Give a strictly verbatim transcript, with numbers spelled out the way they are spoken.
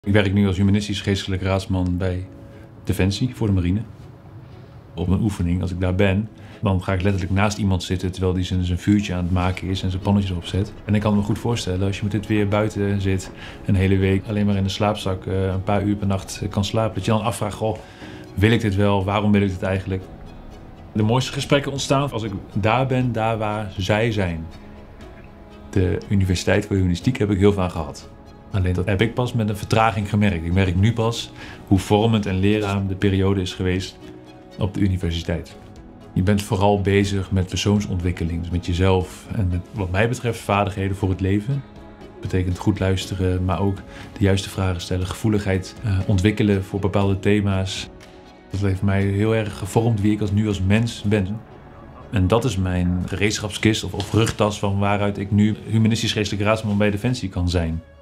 Ik werk nu als humanistisch geestelijk raadsman bij Defensie voor de marine. Op een oefening, als ik daar ben, dan ga ik letterlijk naast iemand zitten terwijl die zijn, zijn vuurtje aan het maken is en zijn pannetjes opzet. En ik kan me goed voorstellen, als je met dit weer buiten zit, een hele week alleen maar in de slaapzak uh, een paar uur per nacht kan slapen, dat je dan afvraagt, goh, wil ik dit wel? Waarom wil ik dit eigenlijk? De mooiste gesprekken ontstaan als ik daar ben, daar waar zij zijn. De Universiteit voor Humanistiek heb ik heel veel aan gehad. Alleen dat heb ik pas met een vertraging gemerkt. Ik merk nu pas hoe vormend en leerzaam de periode is geweest op de universiteit. Je bent vooral bezig met persoonsontwikkeling, dus met jezelf en met wat mij betreft vaardigheden voor het leven. Dat betekent goed luisteren, maar ook de juiste vragen stellen, gevoeligheid uh, ontwikkelen voor bepaalde thema's. Dat heeft mij heel erg gevormd wie ik als nu als mens ben. En dat is mijn gereedschapskist of, of rugtas van waaruit ik nu humanistisch geestelijk raadsman bij Defensie kan zijn.